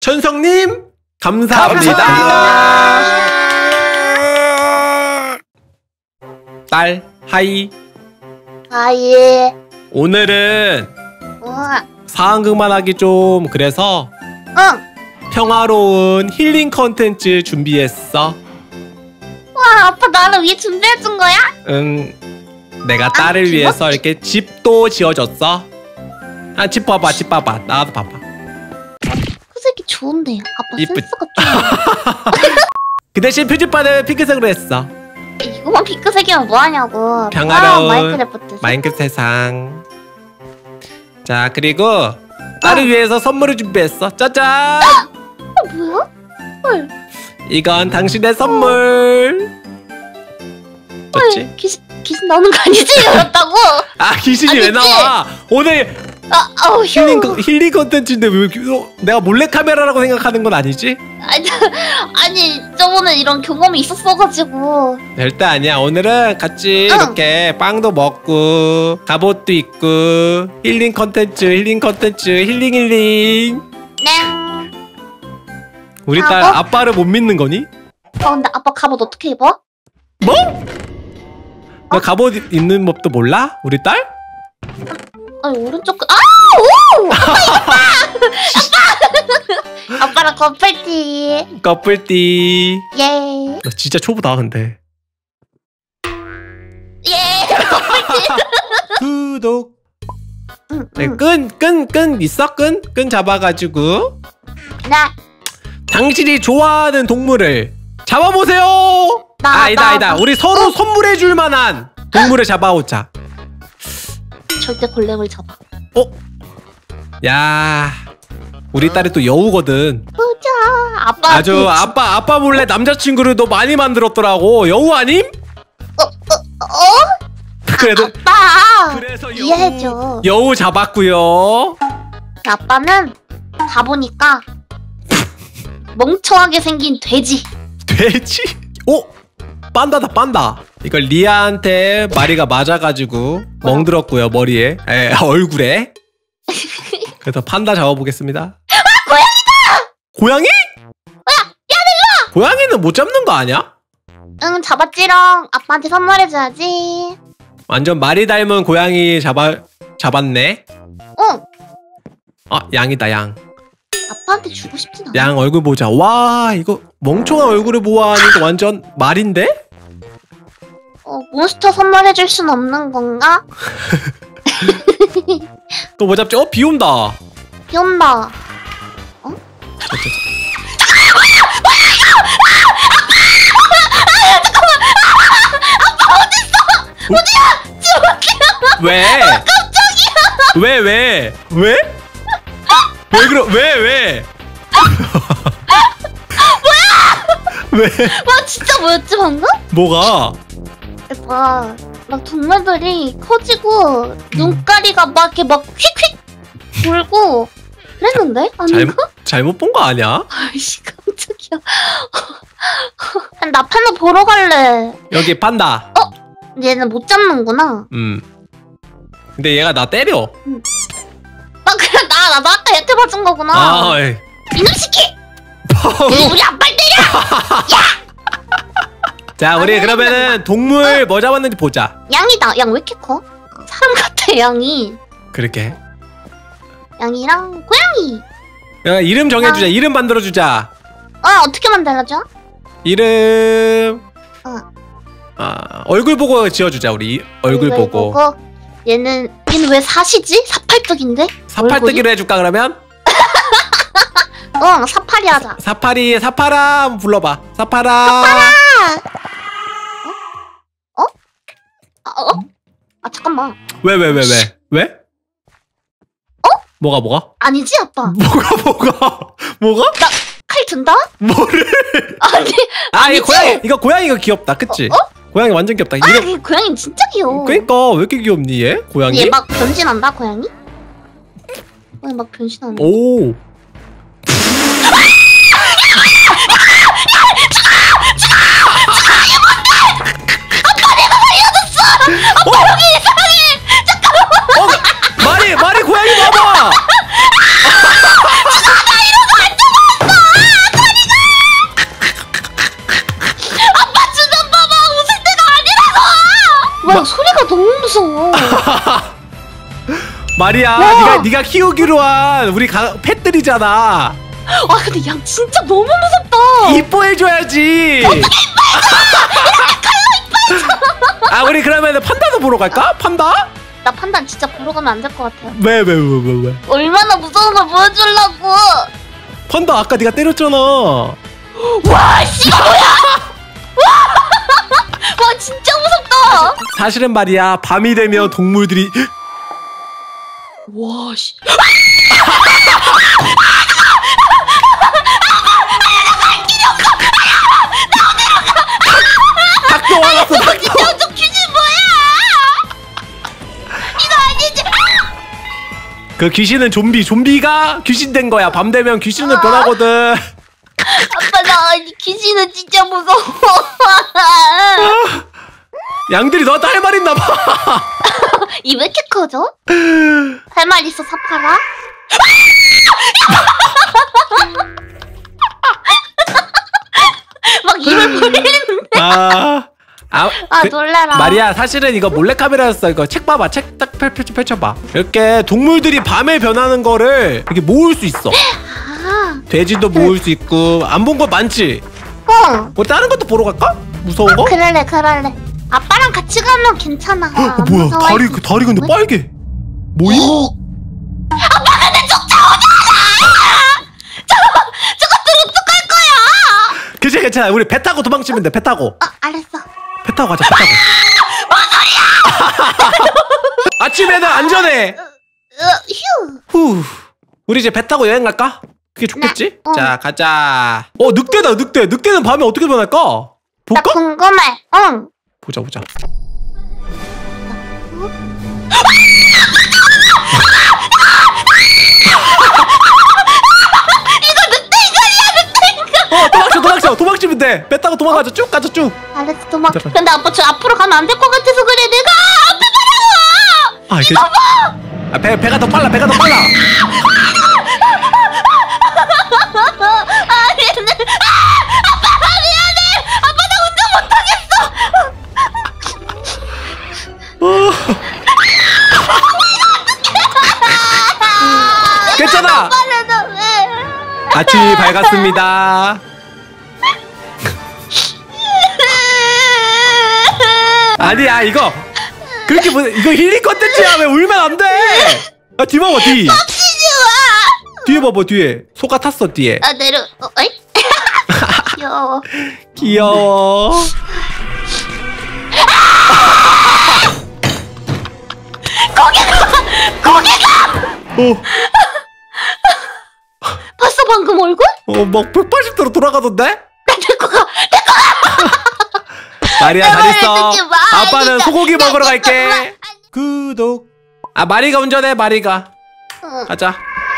천성님 감사합니다. 딸 하이. 하이. 오늘은 상황극만 하기 좀 그래서 평화로운 힐링 컨텐츠 준비했어. 와, 아빠 나를 위해 준비해준 거야? 응. 내가 딸을 위해서 이렇게 집도 지어줬어. 아, 집 봐봐, 집 봐봐. 나도 봐봐. 그 새끼 좋은데. 아빠 센스가 좋아. 그 대신 표지판을 핑크색으로 했어. 이거만 핑크색이면 뭐하냐고. 평화로운 마인크래프트 세상. 자, 그리고 딸을 위해서 선물을 준비했어. 짜잔! 뭐야? 헐. 이건 당신의 선물. 좋지? 귀신 나오는 거 아니지? 열었다고? 아, 귀신이 아니지? 왜 나와? 오늘 힐링 컨텐츠인데 왜 내가 몰래카메라라고 생각하는 건 아니지? 아니 저번에 이런 경험이 있었어가지고. 절대 아니야. 오늘은 같이 이렇게 빵도 먹고 갑옷도 입고 힐링 컨텐츠 힐링. 네. 우리 딸 아빠를 못 믿는 거니? 근데 아빠 갑옷 어떻게 입어? 뭐? 너 갑옷 입는 법도 몰라? 우리 딸? 아니 오른쪽 오! 아빠! 아빠랑 커플티. 예. 너 진짜 초보다 근데. 예. 커플티. 구독. 네, 끈 있어? 끈 잡아가지고. 네. 당신이 좋아하는 동물을 잡아보세요. 아니다. 우리 서로 선물해줄 만한 동물을 잡아오자. 절대 골렘을 잡아. 야, 우리 딸이 또 여우거든. 보자. 아빠 몰래 남자친구를 너 많이 만들었더라고. 여우 아님? 그래도 아빠. 그래서 이해해줘. 여우 잡았고요. 아빠는 가보니까 멍청하게 생긴 돼지. 돼지? 판다다, 판다. 이걸 리아한테 마리가 맞아가지고 멍들었고요, 머리에. 얼굴에. 그래서 판다 잡아보겠습니다. 고양이다! 고양이? 야, 일로! 고양이는 못 잡는 거 아니야? 응, 잡았지롱. 아빠한테 선물해줘야지. 완전 마리 닮은 고양이 잡았네. 응. 양이다, 양. 아빠한테 주고 싶진 않아. 양 얼굴 보자. 와, 이거 멍청한 얼굴을 보아하니까 완전 말인데? 몬스터 선물해줄 순 없는 건가? 또 뭐 잡지? 비 온다. 비 온다. 아빠 어딨어? 어디야? 지금 왜? 깜짝이야. 왜? 왜? 뭐야? 왜? 와, 진짜 뭐였지 방금? 뭐가? 막 동물들이 커지고 눈가리가 막 이렇게 막 휙휙 돌고 그랬는데? 아닌가? 잘못 본 거 아니야? 아이씨, 깜짝이야. 나 판다 보러 갈래. 여기 판다. 얘는 못 잡는구나. 근데 얘가 나 때려. 그래, 나도 아까 얘한테 맞은 거구나. 이놈 새끼! 우리 아빠를 때려! 야! 자, 우리 그러면은 동물 뭐 잡았는지 보자. 양이다. 양 왜 이렇게 커? 사람 같아, 양이. 그렇게. 양이랑 고양이. 야, 이름 정해주자. 이름 만들어주자. 어떻게 만들어줘? 이름. 얼굴 보고 지어주자. 우리 얼굴 보고. 얘는 왜 사시지? 사팔뚝인데? 사팔뚝이로 해줄까 그러면? 사파리 하자. 사파라 한번 불러봐. 사파라. 잠깐만. 왜? 뭐가? 아니지, 아빠. 뭐가? 나 칼 든다? 뭐를? 아니, 이거 고양이가 귀엽다, 그치? 고양이 완전 귀엽다. 고양이 진짜 귀여워. 그러니까 왜 이렇게 귀엽니 얘? 고양이? 얘 막 변신한다, 고양이? 막 변신한다. 오. 아빠 여기 이상해! 잠깐만! 마리 고양이 봐봐! 나 이러고 안 마리아, 네가 키우기로 한 우리 펫들이잖아. 와 근데 양 진짜 너무 무섭다. 이뻐해줘야지. 어떻게 이뻐해줘? 칼로 이뻐해줘. 아 우리 그러면 판다도 보러 갈까? 판다? 나 판다 진짜 보러 가면 안 될 것 같아요. 왜? 얼마나 무서운 걸 보여주려고. 판다 아까 네가 때렸잖아. 와 씨 뭐야? 와 진짜 무섭다. 사실은 말이야 밤이 되면 동물들이 와 씨. 닭도 화났어. 닭도. 저 귀신 뭐야? 이거 아니지? 그 귀신은 좀비가 귀신 된 거야. 밤 되면 귀신으로 변하거든. 아빠 나 귀신은 진짜 무서워. 양들이 너한테 할 말 있나 봐. 이 왜 이렇게 커져? 할 말 있어 사파라? 막 입을 벌리는데. 놀래라. 마리아 사실은 이거 몰래카메라였어. 이거 책 봐봐. 책 딱 펼쳐봐. 이렇게 동물들이 밤에 변하는 거를 이렇게 모을 수 있어. 돼지도 모을 수 있고. 안 본 거 많지? 응. 우리 다른 것도 보러 갈까? 무서운 거? 그럴래. 아빠랑 같이 가면 괜찮아. 뭐야 다리 근데 빨개. 뭐임? 아빠 근데 쫓아오잖아. 저것들 어떡할 거야? 괜찮아. 우리 배 타고 도망치면 돼. 배 타고. 알았어. 배 타고 가자. 배 타고. 뭔 소리야? 아침에는 안전해. 휴. 우리 이제 배 타고 여행 갈까? 그게 좋겠지? 네. 자 가자. 늑대다. 늑대는 밤에 어떻게 변할까? 볼까? 나 궁금해. 응. 보자. 이거 늑대. 도망치면 돼. 배 타고 도망가자. 쭉 가자. 쭉. 알았어 도망. 근데 아빠 저 앞으로 가면 안 될 것 같아서 그래. 내가 앞에 가라고. 배가 더 빨라. 아빠 미안해. 아빠 나 운전 못하겠어. 괜찮아. 아침이 밝았습니다. 아니야 이거 그렇게 이거 힐링 컨텐츠야. 왜 울면 안 돼? 뒤 봐봐. 뒤에 봐봐. 뒤에 소가 탔어. 뒤에. 내려. 어이? 귀여워. 거기가. 봤어 방금 얼굴? 막 180도로 돌아가던데? 데리고 가. 마리아 잘 있어. 아빠는 진짜. 소고기 먹으러 갈게. 구독. 마리가 운전해. 마리가. 가자.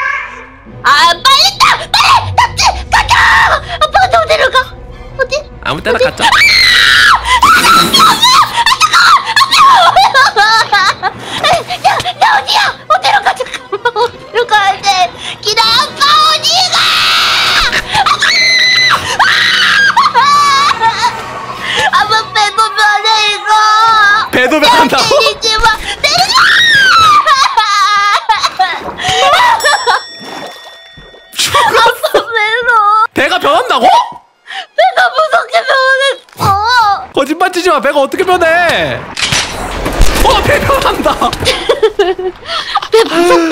빨리 가자. 아빠가 어디로 가? 어디? 아무 때나 가자. 야 어디야? 어디로 가자. 어디로 가야 돼? 기다 아빠 어디가? 아빠 배도 변해 이거. 배도 변한다고? 때리지 마. 아빠 배로. 배가 변한다고? 배가 무섭게 변했어. 거짓말 치지 마. 배가 어떻게 변해? 배 변한다. 배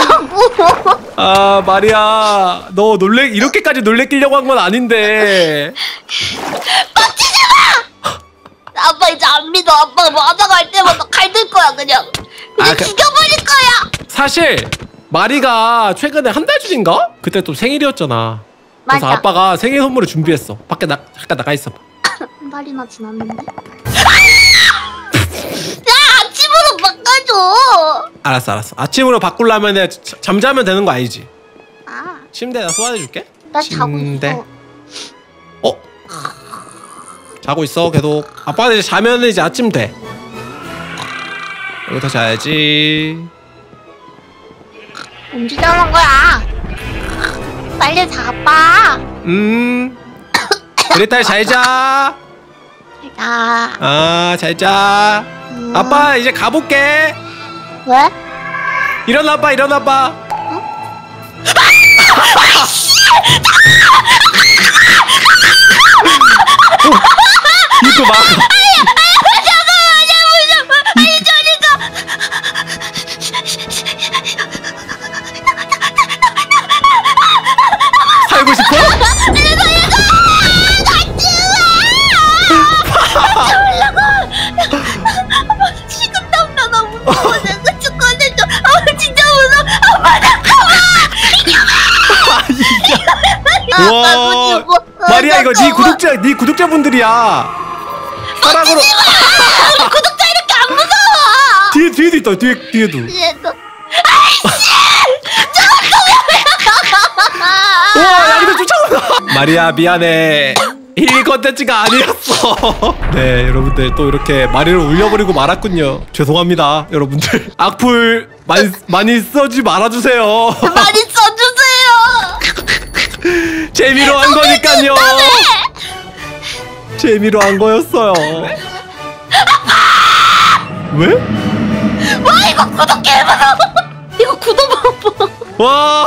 무섭다고. 마리아 너 이렇게까지 놀래키려고 한 건 아닌데. 빡치지 마. 아빠 이제 안 믿어. 아빠가 뭐 하다가 할 때마다 칼 들 거야 그냥 죽여버릴 거야. 사실 마리가 최근에 한 달 전인가? 그때 또 생일이었잖아. 그래서 맞아. 아빠가 생일 선물을 준비했어. 밖에 잠깐 나가 있어봐. 한 달이나 지났는데. 야 아침으로 바꿔줘. 알았어. 아침으로 바꾸려면 잠자면 되는 거 아니지? 침대 나 소환해줄게. 나 자고 있어. 자고 있어 계속. 아빠는 이제 자면 이제 아침 돼. 여기서 자야지. 언제 자는 거야? 빨리 자 아빠. 우리 딸 잘자. 자. 잘자. 아빠 이제 가볼게. 왜? 일어나봐 일어나봐. 이거 막. 살고 싶어? 식은땀나 나 무서워. 내가 좀 꺼내줘. 진짜 무서워. 와, 마리아 이거 네 구독자분들이야. 사랑으로. 구독자 이렇게 안 무서워. 뒤에도 있다. 뒤에도. 와, 야 이거 쫓아온다. 마리아 미안해. 힐링 컨텐츠가 아니었어. 네, 여러분들 또 이렇게 마리아를 울려버리고 말았군요. 죄송합니다, 여러분들. 악플 많이 써지 말아주세요. 많이 써주세요. 재미로 한 거니까요. 재미로 한 거였어요. 왜? 와 이거 구독해봐. 이거 구독 봐봐. 와,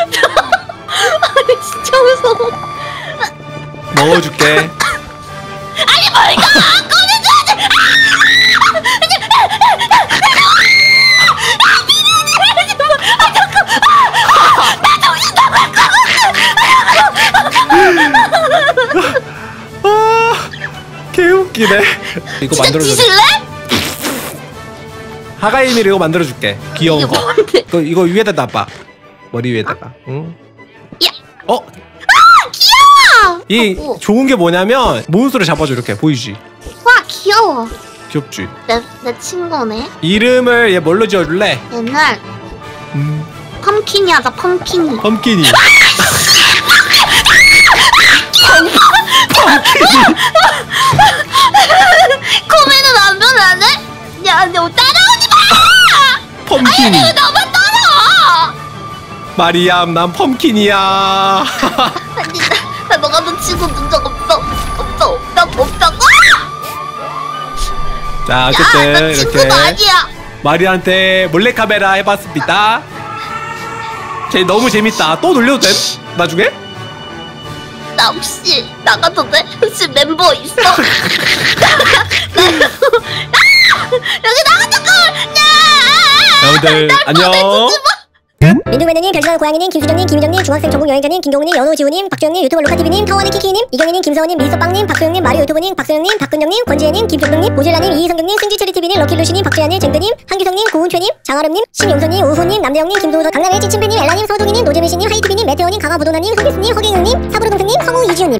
아니 진짜 무서워. 먹어줄게. 아니 뭐 이거 꺼내줘야지. 나 정신 나갈 아, 개웃기네. 이거 진짜 만들어줄게. 뒤질래? 하가이미를 이거 만들어줄게. 귀여운 이게 거. 뭔데? 이거 위에다 놔봐. 머리 위에다가. 응. 야. 귀여워. 이 좋은 게 뭐냐면 몬스터를 잡아줘. 이렇게 보이지? 와 귀여워. 귀엽지? 내 친구네. 이름을 얘 뭘로 지어줄래? 옛날 펌킨이 하자. 펌킨이. 펌킨이. 코메는 안 변하네? 야, 너 따라오지 마! 펌킨이. 아니, 나만 따라와! 마리암, 난 펌킨이야. 아니, 나 너가 너 친구 본 적 없어. 없다고! 자, 야, 어쨌든 나 이렇게 친구도 아니야. 마리아한테 몰래카메라 해봤습니다. 걔 너무 재밌다. 또 놀려도 돼? 나중에? 나 혹시 나가도 돼? 혹시 멤버 있어? 여기 나가자고! 여러분들 안녕. 민둥매너님, 별신하는 고양이님, 김수정님, 김유정님, 중학생 전국 여행자님, 김경우님, 연호지우님, 박주영님, 유튜버 로카TV님, 타원의 키키님, 이경희님, 김서원님, 미소빵님, 박소영님, 마리오 유튜버님, 박소영님, 박근영님, 권지혜님, 김종동님, 보질라님, 이희성경님, 승지체리TV님, 럭키루시님, 박주야님, 쟁드님, 한규성님, 고은최님, 장아름님, 신용선님, 우후님, 남대영님, 김도우서, 강남의 찐친배님, 엘라님, 서동희님, 노재민씨님, 하이티비님, 메테오님, 강화부도나님, 성기수님, 허경영님, 사부르동생님, 성우 이지훈님.